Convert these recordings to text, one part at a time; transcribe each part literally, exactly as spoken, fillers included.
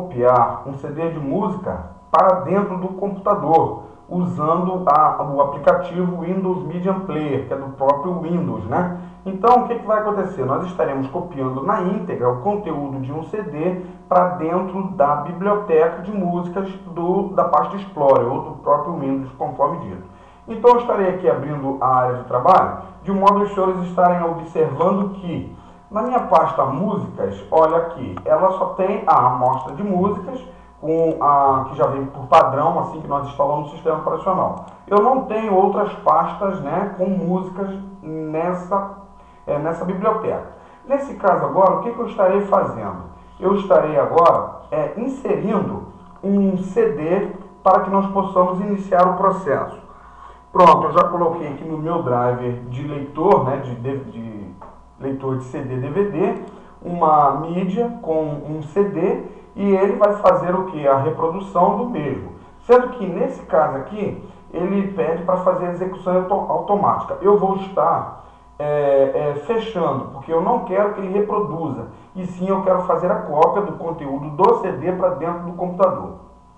copiar um C D de música para dentro do computador, usando a, o aplicativo Windows Media Player, que é do próprio Windows, né? Então, o que, que vai acontecer? Nós estaremos copiando na íntegra o conteúdo de um C D para dentro da biblioteca de músicas do, da pasta Explorer, ou do próprio Windows, conforme dito. Então, eu estarei aqui abrindo a área de trabalho, de modo os senhores estarem observando que, na minha pasta Músicas, olha aqui, ela só tem a amostra de músicas, com a, que já vem por padrão, assim que nós instalamos no sistema operacional. Eu não tenho outras pastas, né, com músicas nessa, é, nessa biblioteca. Nesse caso agora, o que, que eu estarei fazendo? Eu estarei agora é, inserindo um C D para que nós possamos iniciar o processo. Pronto, eu já coloquei aqui no meu driver de leitor, né, de, de, de leitor de C D D V D, uma mídia com um C D, e ele vai fazer o que? A reprodução do mesmo. Sendo que nesse caso aqui, ele pede para fazer a execução automática. Eu vou estar é, é, fechando, porque eu não quero que ele reproduza, e sim eu quero fazer a cópia do conteúdo do C D para dentro do computador.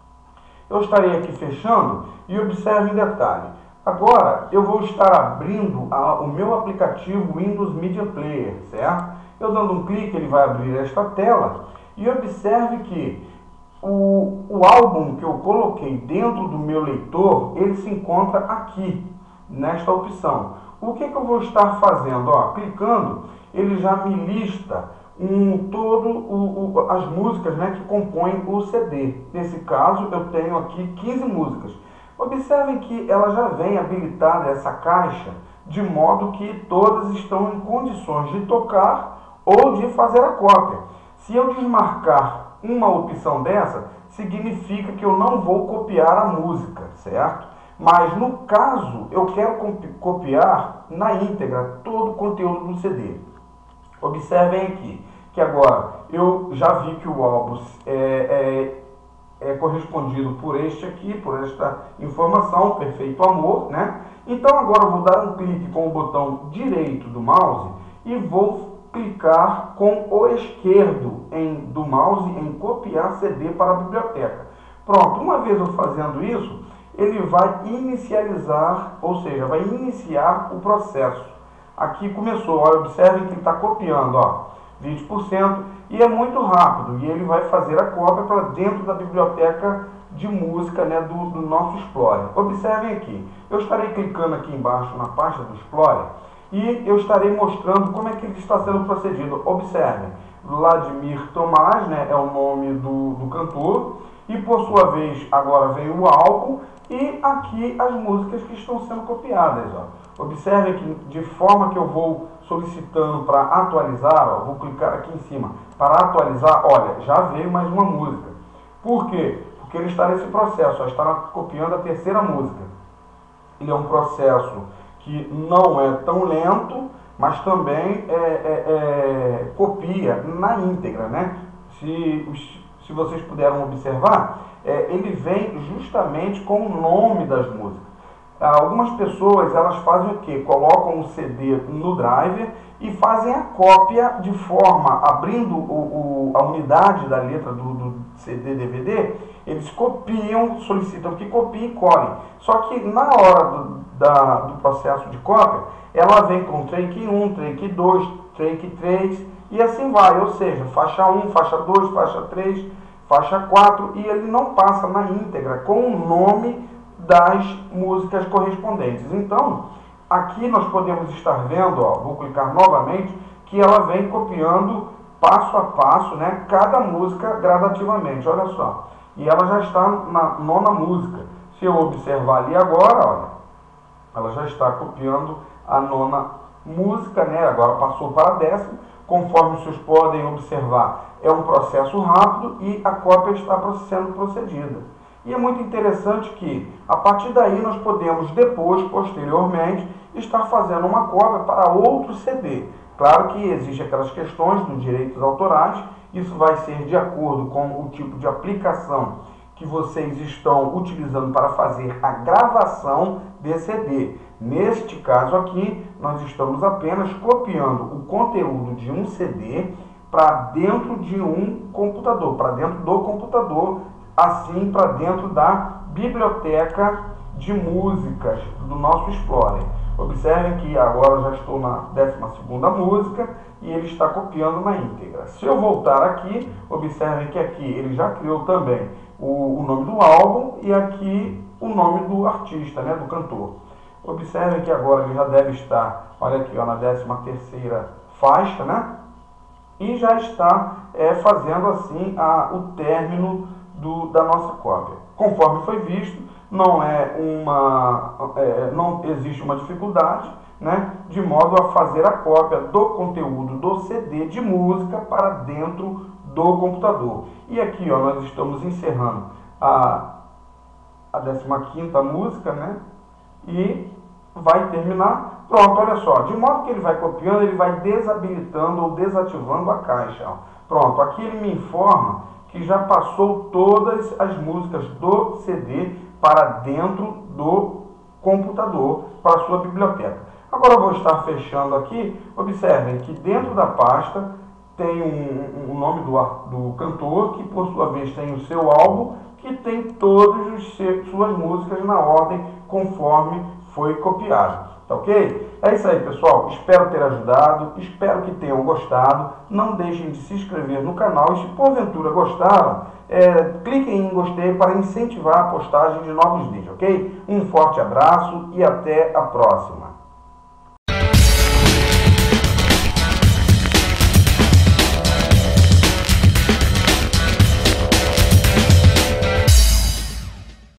Eu estarei aqui fechando e observe em detalhe. Agora eu vou estar abrindo a, o meu aplicativo Windows Media Player, certo? Eu dando um clique, ele vai abrir esta tela. E observe que o, o álbum que eu coloquei dentro do meu leitor, ele se encontra aqui, nesta opção. O que, que eu vou estar fazendo? Ó, clicando, ele já me lista um, todo o, o, as músicas, né, que compõem o C D. Nesse caso, eu tenho aqui quinze músicas. Observem que ela já vem habilitada, essa caixa, de modo que todas estão em condições de tocar ou de fazer a cópia. Se eu desmarcar uma opção dessa, significa que eu não vou copiar a música, certo? Mas no caso, eu quero copiar na íntegra todo o conteúdo do C D. Observem aqui, que agora eu já vi que o álbum é, é, é correspondido por este aqui, por esta informação, Perfeito Amor, né? Então agora eu vou dar um clique com o botão direito do mouse e vou clicar com o esquerdo em, do mouse em copiar C D para a biblioteca. Pronto, uma vez eu fazendo isso, ele vai inicializar, ou seja, vai iniciar o processo. Aqui começou, olha, observem que ele está copiando, ó, vinte por cento, e é muito rápido, e ele vai fazer a cópia para dentro da biblioteca de música, né, do, do nosso Explorer. Observem aqui, eu estarei clicando aqui embaixo na pasta do Explorer, e eu estarei mostrando como é que ele está sendo procedido. Observem, Vladimir Tomás, né, é o nome do, do cantor, e por sua vez agora vem o álbum, e aqui as músicas que estão sendo copiadas. Ó. Observem que de forma que eu vou solicitando para atualizar, ó, vou clicar aqui em cima, para atualizar, olha, já veio mais uma música. Por quê? Porque ele está nesse processo, ó, está copiando a terceira música. Ele é um processo que não é tão lento, mas também é, é, é, copia na íntegra, né? Se, se vocês puderam observar, é, ele vem justamente com o nome das músicas. Algumas pessoas, elas fazem o quê? Colocam o C D no driver e fazem a cópia de forma, abrindo o, o, a unidade da letra do, do C D D V D, eles copiam, solicitam que copiem e colhem. Só que na hora do, da, do processo de cópia, ela vem com track um, track dois, track três e assim vai. Ou seja, faixa um, faixa dois, faixa três, faixa quatro, e ele não passa na íntegra com o nome das músicas correspondentes. Então, aqui nós podemos estar vendo, ó, vou clicar novamente, que ela vem copiando passo a passo, né, cada música gradativamente, olha só. E ela já está na nona música. Se eu observar ali agora, olha, ela já está copiando a nona música, né, agora passou para a décima. Conforme vocês podem observar, é um processo rápido e a cópia está sendo procedida. E é muito interessante que, a partir daí, nós podemos depois, posteriormente, estar fazendo uma cópia para outro C D. Claro que existem aquelas questões dos direitos autorais, isso vai ser de acordo com o tipo de aplicação que vocês estão utilizando para fazer a gravação de C D. Neste caso aqui, nós estamos apenas copiando o conteúdo de um C D para dentro de um computador, para dentro do computador, assim para dentro da biblioteca de músicas do nosso Explorer. Observem que agora eu já estou na décima segunda música e ele está copiando na íntegra. Se eu voltar aqui, observem que aqui ele já criou também o, o nome do álbum e aqui o nome do artista, né, do cantor. Observem que agora ele já deve estar, olha aqui, ó, na décima terceira faixa, né? E já está é, fazendo assim a, o término do, da nossa cópia. Conforme foi visto, não é uma, é, não existe uma dificuldade, né, de modo a fazer a cópia do conteúdo do C D de música para dentro do computador. E aqui, ó, nós estamos encerrando a, a décima quinta música, né, e vai terminar. Pronto, olha só, de modo que ele vai copiando, ele vai desabilitando ou desativando a caixa. Ó. Pronto, aqui ele me informa que já passou todas as músicas do C D para dentro do computador, para a sua biblioteca. Agora eu vou estar fechando aqui. Observem que dentro da pasta tem um, um nome do, do cantor, que por sua vez tem o seu álbum, que tem todas as suas músicas na ordem conforme foi copiado. Tá ok? É isso aí, pessoal. Espero ter ajudado, espero que tenham gostado. Não deixem de se inscrever no canal e se porventura gostaram, é, cliquem em gostei para incentivar a postagem de novos vídeos, ok? Um forte abraço e até a próxima.